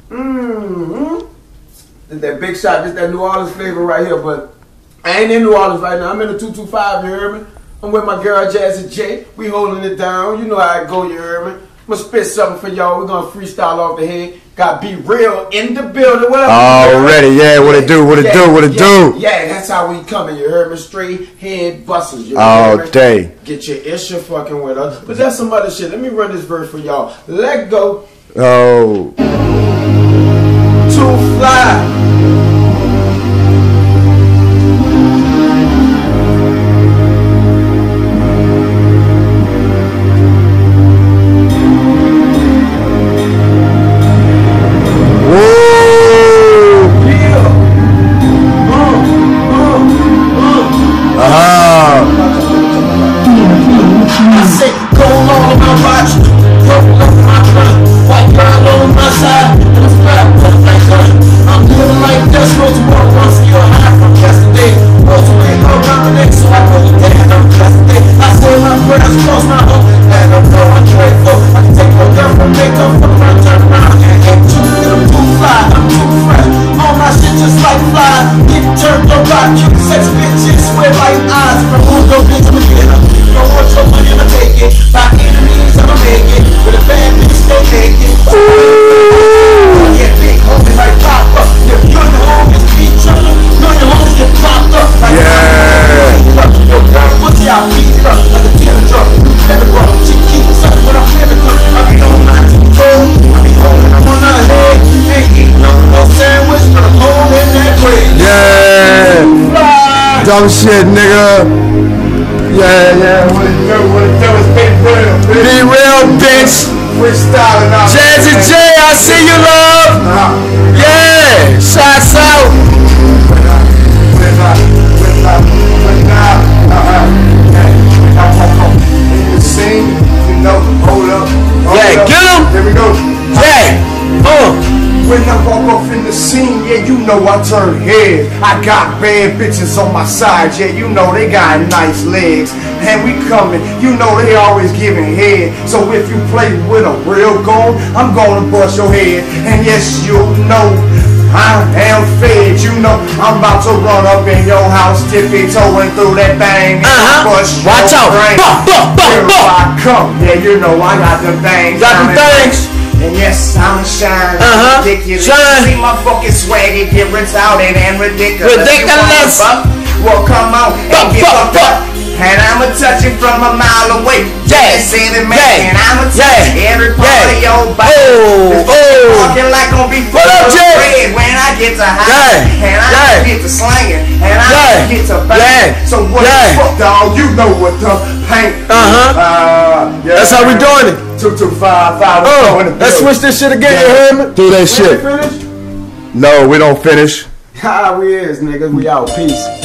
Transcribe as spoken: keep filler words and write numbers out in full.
Mm-hmm. That big shot, just that New Orleans flavor right here, but I ain't in New Orleans right now. I'm in the two two five, you heard me? I'm with my girl Jazzy J. We holding it down. You know how it go, you heard me? I'm gonna spit something for y'all. We're gonna freestyle off the head. Got Be Real in the building. What up? Already, yeah, what it do, what it yeah, do, what it yeah, do. Yeah, that's how we coming, you heard me? Straight head busters, you All heard me? day. Get your issue fucking with us. But that's some other shit. Let me run this verse for y'all. Let go. Oh. Too fly. Dumb shit, nigga. Yeah, yeah. What it do? What it do is be real. Bitch. Be real, bitch. Freestyling out. Jazzy J, I see you, love. Uh-huh. Yeah. Shots out. When I, when I, when I, when I, uh-huh. When I walk up in the scene, you know, hold up. Hold yeah, up. Get him. Here we go. Yeah. Uh. When I walk off in the scene, yeah, you know I turn heads. I got bad bitches on my side, yeah, you know they got nice legs. And we coming, you know they always giving head. So if you play with a real gun, I'm gonna bust your head. And yes, you know I am fed, you know I'm about to run up in your house, tippy-toeing through that thing. Uh-huh. Bust Watch out. Here I come, yeah, you know I got them things. Got them things. And yes, I'm shine, uh-huh. ridiculous. Shine. See my fucking swaggy get retarded and ridiculous. Ridiculous. Well, come on and get fucked up. And I'ma touch it from a mile away. Yeah, see the man. Yeah. And I'ma touch yeah. every part yeah. of your body. Oh, oh. Walking like gonna be full of bread when I get to high. Yeah. And I yeah. get to slanging. And I yeah. get to bang. Yeah. So what yeah. the fuck, dog? You know what the paint. Uh-huh. Uh, yeah. That's how we doing it. Two two five five. Oh, let's switch this shit again. Yeah. You heard me? Do that shit. We finish? No, we don't finish. Ah, we is, niggas. We out. Peace.